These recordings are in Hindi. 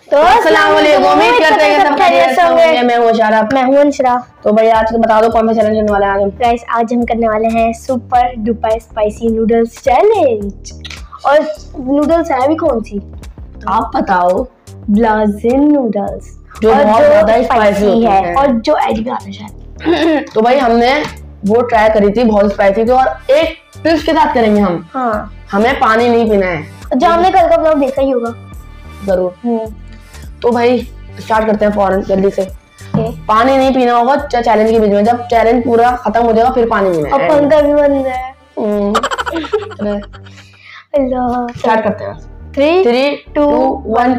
तो अस्सलाम वालेकुम, उम्मीद करते हैं सब खैरियत से होंगे। मैं हूं इशारा, मैं हूं अंशरा। तो भाई आज बता दो कौन सा चैलेंज करने वाले हैं आज? गाइस आज हम करने वाले हैं super duper spicy noodles challenge. और नूडल्स है भी कौन सी आप बताओ? ब्लाजिन नूडल्स, जो बहुत ज्यादा स्पाइसी है और जो एज गार्निश है। तो भाई हमने वो ट्राई करी थी, बहुत स्पाइसी थी। और एक ट्विस्ट के साथ करेंगे हम। हाँ, हमें पानी नहीं पीना है, जो हमने कल का ब्लॉग देखा ही होगा जरूर। तो भाई स्टार्ट करते हैं फौरन जल्दी से। पानी नहीं पीना होगा चैलेंज के बीच में। जब चैलेंज पूरा खत्म हो जाएगा फिर पानी पीना है। और पंखा भी बंद है। स्टार्ट करते हैं। 3, 2, 1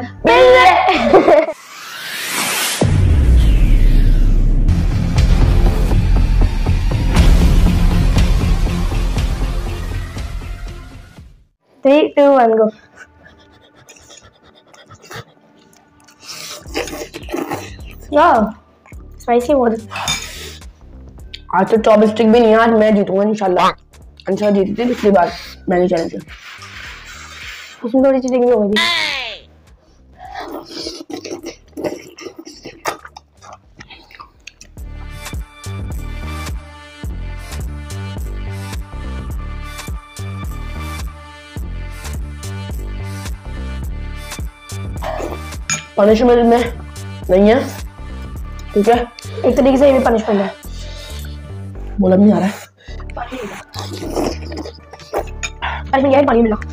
3, 2, 1 गो। स्पाइसी बहुत। आज तो 24 स्टिक भी नहीं है, आज मैं जीतूंगा इंशाल्लाह। अंशा जीती थी पिछली बार मैंने चैलेंज किया, उसमें थोड़ी चीटिंग भी हो गई। पनिशमेंट में नहीं है, ठीक है? एक तरीके से ये भी पनिशमेंट है। बोला नहीं आ रहा है। पानी मिला।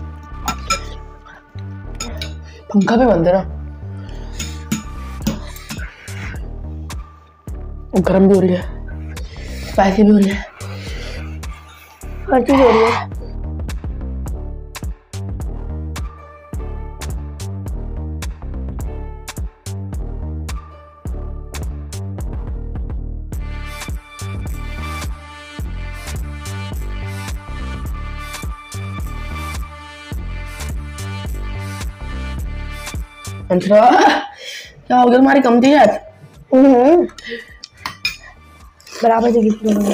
पंखा भी बंद है ना, गर्म भी हो रही है, स्पाइसी भी हो रही है, हर चीज हो रही है। अंशरा क्या हो गया तुम्हारी? कम थी यार। बराबर से गिफ्ट दूंगा।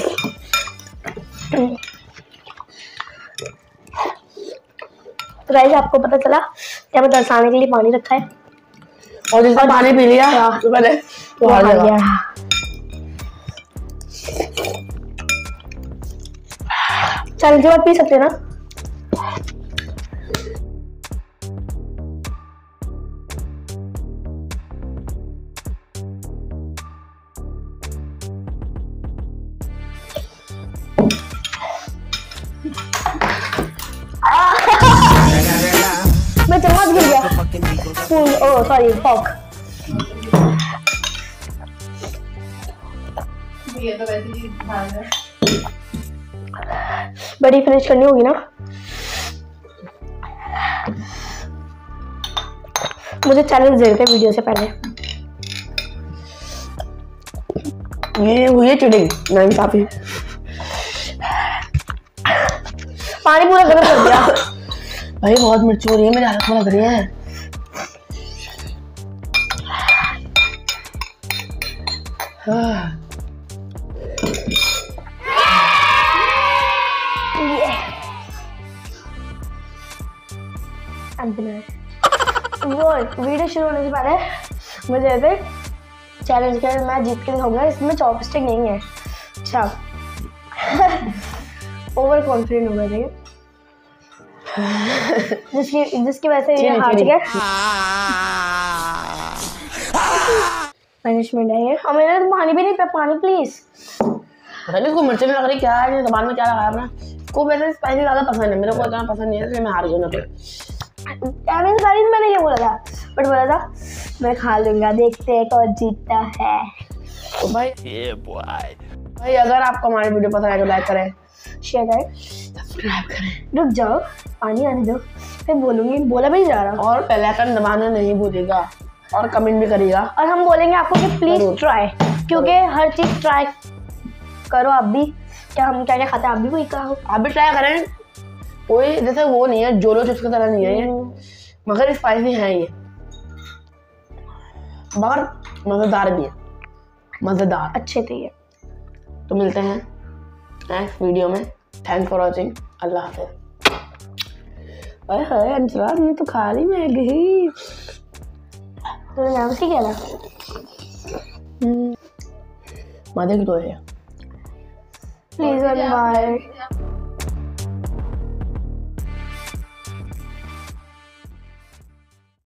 तो गाइस आपको पता चला कि हमें दर्शाने के लिए पानी रखा है, और जिसने पानी पी लिया तो पहले वो हार गया। चल के बाद पी सकते हैं ना? मैं चम्मच गिर गया। Spoon, oh sorry, fork. ये तो वैसे ही भाग है। बड़ी फिनिश करनी होगी ना? मुझे चैलेंज दे रहे थे वीडियो से पहले। ये हुई है चिटिंग, नाइंसाफी। पानी पूरा गर्म कर दिया। भाई बहुत मिर्ची हो रही है, मेरी हालत में लग रही है। वो वीडियो शुरू होने से पहले मुझे ऐसे चैलेंज कर, मैं जीत के दिखाऊंगा, इसमें चॉपस्टिक नहीं है। अच्छा ओवर कॉन्फिडेंट हो गए थे जिसकी वजह से ये हार गया। पनिशमेंट है ये। और मैंने तो पानी भी नहीं पिया। पानी प्लीज। पता नहीं इसको मिर्ची नहीं लग रही, क्या है जबान में क्या लगाया अपना। इसको वैसे स्पाइसी ज्यादा पसंद है, मेरे को इतना पसंद नहीं है, इसलिए मैं हार गई ना। मैंने ये बोला था, बट बोला था मैं खा लूंगा, देखते हैं कौन जीतता है। तो भाई अगर आपको हमारी वीडियो पसंद आए तो लाइक करें, शेयर करें, सब्सक्राइब करें। रुक जाओ, पानी आने दो, फिर बोलूंगी। बोला भी नहीं जा रहा। और बेल आइकन दबाना नहीं भूलिएगा, और कमेंट भी करिएगा। और हम बोलेंगे आपको कि प्लीज ट्राई, क्योंकि हर चीज ट्राई करो। आप भी क्या, हम क्या क्या खाते हैं आप भी वही खाओ, आप भी ट्राई करें। कोई जैसे वो नहीं है, जोलो चिप्स की तरह नहीं है ये, मगर स्पाइसी है ये, मगर मजेदार भी है, मजेदार अच्छे थे ये। तो मिलते हैं नेक्स्ट वीडियो में। Thanks for watching. अल्लाह हाफिज़। अरे अंशरा, ये तो खा रही मैं गई। तो नाम ठीक है ना? मदर की तो है। Please one bar.